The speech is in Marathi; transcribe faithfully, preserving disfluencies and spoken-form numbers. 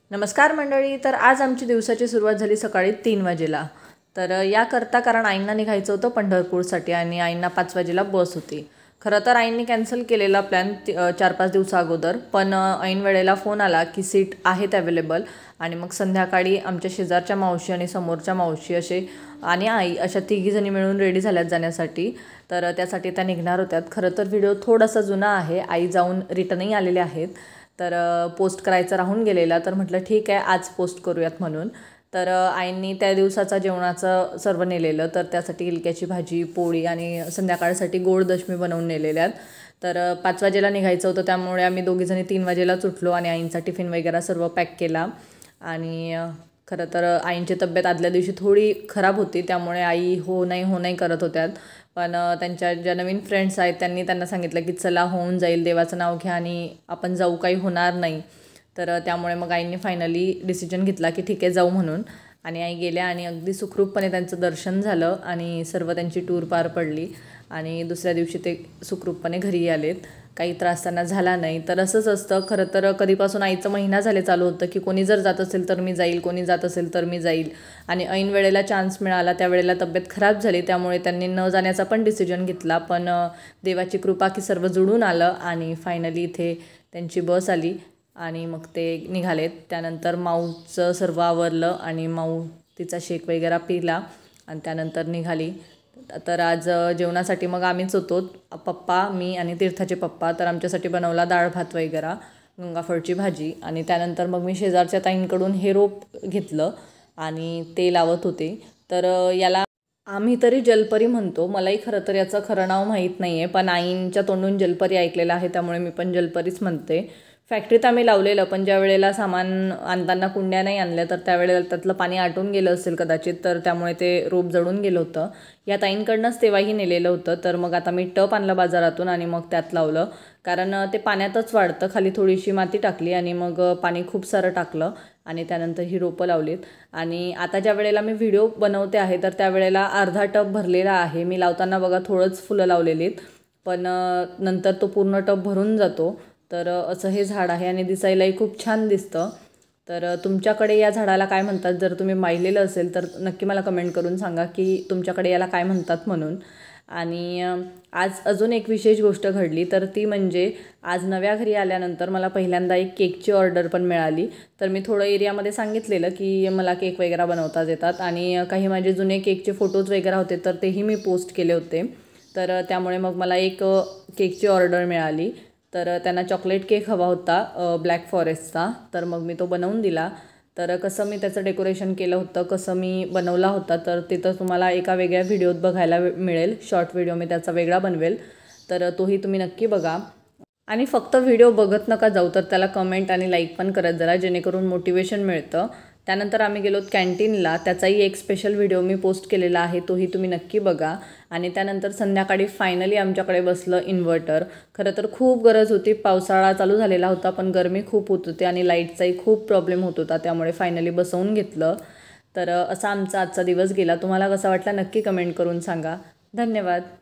नमस्कार मंडळी. तर आज आमची दिवसाची सुरुवात झाली सकाळी तीन वाजेला. तर याकरता कारण आईंना निघायचं होतं पंढरपूरसाठी आणि आईंना पाच वाजेला बस होती. खरं तर आईंनी कॅन्सल केलेला प्लॅन चार पाच दिवसा अगोदर, पण ऐन वेळेला फोन आला की सीट आहेत अवेलेबल. आणि मग संध्याकाळी आमच्या शेजारच्या मावशी आणि समोरच्या मावशी असे आणि आई अशा तिघीजणी मिळून रेडी झाल्यात जाण्यासाठी. तर त्यासाठी त्या निघणार होत्यात. खरं तर व्हिडिओ थोडासा जुना आहे, आई जाऊन रिटर्नही आलेले आहेत. तर पोस्ट करायचं राहून गेलेला, तर म्हटलं ठीक आहे आज पोस्ट करूयात म्हणून. तर आईंनी त्या दिवसाचा जेवणाचं सर्व नेलेलं, तर त्यासाठी गिलक्याची भाजी, पोळी आणि संध्याकाळसाठी गोड दशमी बनवून नेलेल्यात. तर पाच वाजेला निघायचं होतं, त्यामुळे आम्ही दोघीजणी तीन वाजेलाच उठलो आणि आईंचा टिफिन वगैरे सर्व पॅक केला. आणि खरं तर आईंची तब्येत आदल्या दिवशी थोडी खराब होती, त्यामुळे आई हो नाही हो नाही करत होत्यात. पण त्यांच्या ज्या नवीन फ्रेंड्स आहेत त्यांनी त्यांना सांगितलं की चला होऊन जाईल, देवाचं नाव घ्या आणि आपण जाऊ, काही होणार नाही. तर त्यामुळे मग आईंनी फायनली डिसिजन घेतला की ठीक आहे जाऊ म्हणून. आणि आई गेल्या आणि अगदी सुखरूपपणे त्यांचं दर्शन झालं आणि सर्व त्यांची टूर पार पडली. आणि दुसऱ्या दिवशी ते सुखरूपपणे घरी आलेत, काही त्रास त्यांना झाला नाही. तर असंच असतं खरं तर. कधीपासून आईचं महिना झाले चालू होतं की कोणी जर जात असेल तर मी जाईल, कोणी जात असेल तर मी जाईल. आणि ऐन वेळेला चान्स मिळाला, त्यावेळेला तब्येत खराब झाली, त्यामुळे त्यांनी न जाण्याचा पण डिसिजन घेतला. पण देवाची कृपा की सर्व जुळून आलं आणि फायनली इथे त्यांची बस आली आणि मग ते निघालेत. त्यानंतर माऊचं सर्व आवरलं आणि माऊ तिचा शेक वगैरे पिला आणि त्यानंतर निघाली. तर आज जेवणासाठी मग आम्हीच होतो, पप्पा, मी आणि तीर्थाचे पप्पा. तर आमच्यासाठी बनवला डाळ भात वगैरे, गंगाफळची भाजी. आणि त्यानंतर मग मी शेजारच्या ताईंकडून हे रोप घेतलं आणि ते लावत होते. तर याला आम्ही तरी जलपरी म्हणतो, मलाही खरं तर याचं खरं नाव माहीत नाही आहे, पण आईंच्या तोंडून जलपरी ऐकलेलं आहे, त्यामुळे मी पण जलपरीच म्हणते. फॅक्टरीत आम्ही लावलेलं, पण ज्या वेळेला सामान आणताना कुंड्या नाही आणल्या तर त्यावेळेला त्यातलं पाणी आटून गेलं असेल कदाचित, तर त्यामुळे ते रोप जळून गेलं होतं. या ताईंकडनंच तेव्हाही नेलेलं होतं. तर मग आता मी टप आणलं बाजारातून आणि मग त्यात लावलं, कारण ते पाण्यातच वाढतं. खाली थोडीशी माती टाकली आणि मग पाणी खूप सारं टाकलं आणि त्यानंतर ही रोपं लावलीत. आणि आता ज्या वेळेला मी व्हिडिओ बनवते आहे तर त्यावेळेला अर्धा टप भरलेला आहे. मी लावताना बघा थोडंच फुलं लावलेलीत, पण नंतर तो पूर्ण टप भरून जातो. तर असं हे झाड आहे आणि दिसायलाही खूप छान दिसतं. तर तुमच्याकडे या झाडाला काय म्हणतात, जर तुम्ही पाहिलेलं असेल तर नक्की मला कमेंट करून सांगा की तुमच्याकडे याला काय म्हणतात म्हणून. आणि आज अजून एक विशेष गोष्ट घडली, तर ती म्हणजे आज नव्या घरी आल्यानंतर मला पहिल्यांदा एक केकची ऑर्डर पण मिळाली. तर मी थोडं एरियामध्ये सांगितलेलं की मला केक वगैरे बनवता येतात आणि काही माझे जुने केकचे फोटोज वगैरे होते, तर तेही मी पोस्ट केले होते. तर त्यामुळे मग मला एक केकची ऑर्डर मिळाली. तर त्यांना चॉकलेट केक हवा होता ब्लॅक फॉरेस्टचा, तर मग मी तो बनवून दिला. तर कसं मी त्याचं डेकोरेशन केलं होतं, कसं मी बनवला होता, तर तिथं तुम्हाला एका वेगळ्या व्हिडिओत बघायला मिळेल. शॉर्ट व्हिडिओ मी त्याचा वेगळा बनवेल, तर तोही तुम्ही नक्की बघा. आणि फक्त व्हिडिओ बघत नका जाऊ, तर त्याला कमेंट आणि लाईक पण करत जरा, जेणेकरून मोटिवेशन मिळतं. त्यानंतर आम्ही गेलो कॅन्टीनला, त्याचाही एक स्पेशल व्हिडिओ मी पोस्ट केलेला आहे, तोही तुम्ही नक्की बघा. आणि त्यानंतर संध्याकाळी फायनली आमच्याकडे बसलं इन्व्हर्टर. खरं तर खूप गरज होती, पावसाळा चालू झालेला होता, पण गरमी खूप होत होती आणि लाईटचाही खूप प्रॉब्लेम होत होता, त्यामुळे फायनली बसवून घेतलं. तर असा आमचा आजचा दिवस गेला. तुम्हाला कसा वाटला नक्की कमेंट करून सांगा. धन्यवाद.